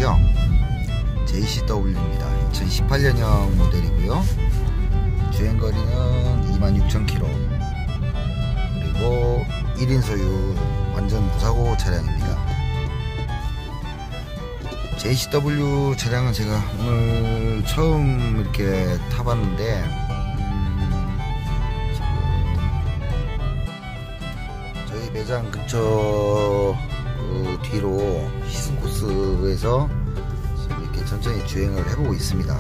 모델이죠. JCW입니다. 2018년형 모델이고요. 주행거리는 26,000km, 그리고 1인 소유 완전 무사고 차량입니다. JCW 차량은 제가 오늘 처음 이렇게 타봤는데 저희 매장 근처 뒤로 시승 코스에서 지금 이렇게 천천히 주행을 해보고 있습니다.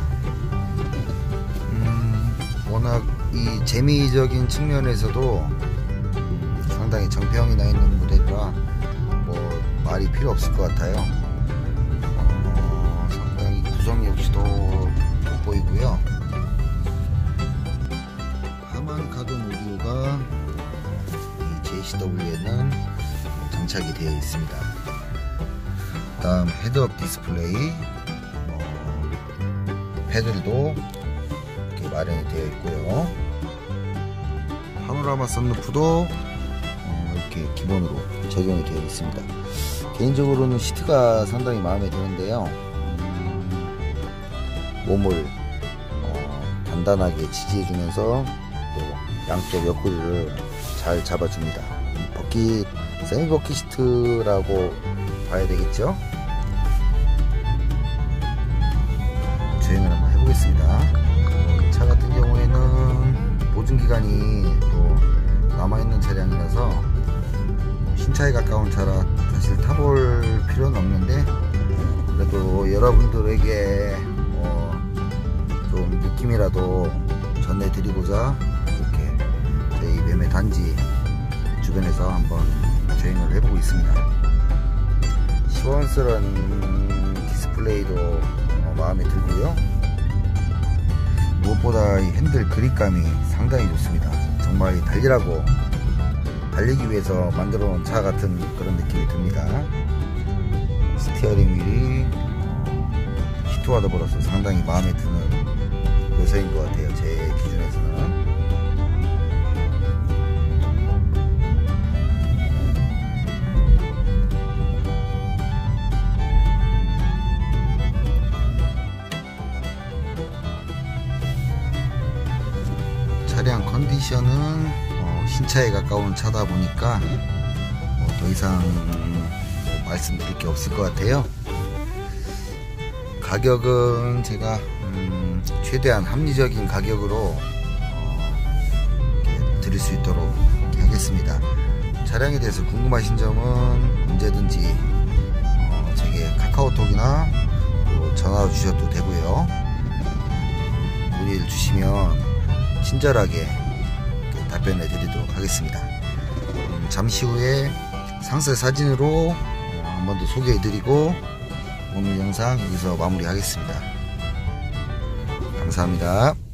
워낙 이 재미적인 측면에서도 상당히 정평이 나 있는 모델이라 뭐 말이 필요 없을 것 같아요. 상당히 구성 역시도 돋보이고요. 하만 가동 오디오가 이 JCW에는 장착이 되어 있습니다. 다음 헤드업 디스플레이, 패들도 이렇게 마련이 되어 있고요. 파노라마 썬루프도 이렇게 기본으로 적용이 되어 있습니다. 개인적으로는 시트가 상당히 마음에 드는데요. 몸을 단단하게 지지해주면서 또 양쪽 옆구리를 잘 잡아줍니다. 버킷, 세미 버킷 시트라고 봐야 되겠죠. 주행을 한번 해보겠습니다. 이 차 같은 경우에는 보증기간이 또 남아있는 차량이라서 신차에 가까운 차라 사실 타볼 필요는 없는데, 그래도 여러분들에게 좀 느낌이라도 전해드리고자 이렇게 저희 매매 단지 주변에서 한번 주행을 해보고 있습니다. 시원스러운 디스플레이도 마음에 들고요. 무엇보다 이 핸들 그립감이 상당히 좋습니다. 정말 달리기 위해서 만들어 놓은 차 같은 그런 느낌이 듭니다. 스티어링 휠이 시트와 더불어서 상당히 마음에 드는 요소인 것 같아요. 제 기준에서는. 차량 컨디션은 신차에 가까운 차다 보니까 더 이상 말씀드릴 게 없을 것 같아요. 가격은 제가 최대한 합리적인 가격으로 드릴 수 있도록 하겠습니다. 차량에 대해서 궁금하신 점은 언제든지 제게 카카오톡이나 전화 주셔도 되고요. 문의를 주시면 친절하게 답변해 드리도록 하겠습니다. 잠시 후에 상세 사진으로 한 번 더 소개해 드리고 오늘 영상 여기서 마무리 하겠습니다. 감사합니다.